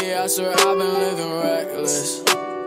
Lately, I swear I've been living reckless.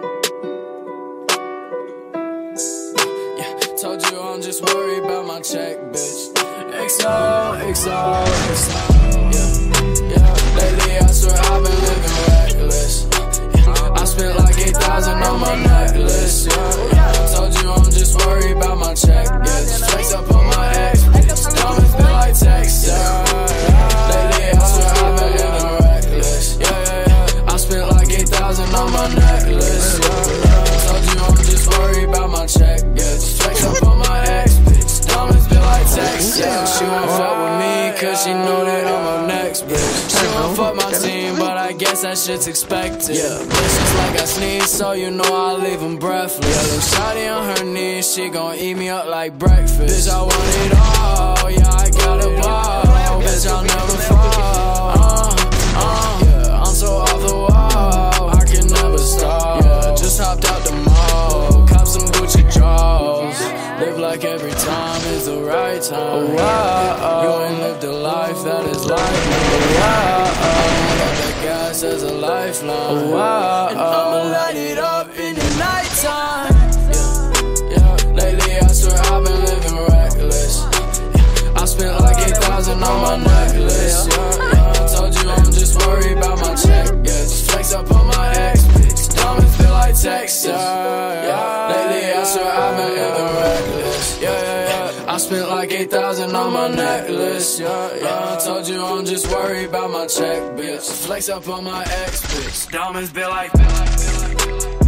Yeah, told you I'm just worried about my check, bitch. XO, XO, XO. Yeah, lately, I swear I've been living reckless. Yeah, I spent like 8,000 on my necklace. Yeah, told you I'm just worried about my check, bitch. Flex up on my ex, bitch. Diamonds feel like Texas. Lately, I swear I've been living reckless. Yeah, I spent like 8,000 on my necklace. Yeah, told you I'm just worried about my check, bitch. Flex up on my ex, bitch. Diamonds feel like Texas. Yeah, she won't fuck with me cause she know that I'm her next bitch. She won't fuck my team, but I guess that shit's expected. Yeah, it's just like I sneeze, so you know I leave them breathless. Yeah, little shawty on her knees, she gon' eat me up like breakfast. Bitch, I want it all, yeah, I got a ball. Bitch, I'll never fall. Yeah, I'm so off the wall, I can never stop. Yeah, just hopped out the mall, cop some Gucci drawers. Live like every time is the right time. You ain't lived a life that is like me. I got that gas as a lifeline. And I'ma light it up in the nighttime. Yeah, lately I swear I've been living reckless. I spent like 8,000 on my necklace. I told you I'm just worried about my check. Yeah, just flex up on my ex, bitch. Diamonds feel like Texas. Lately I swear I've been living reckless. I spent like 8,000 on my necklace. I told you I'm just worried about my check, bitch. Flex up on my ex, bitch. Diamonds feel like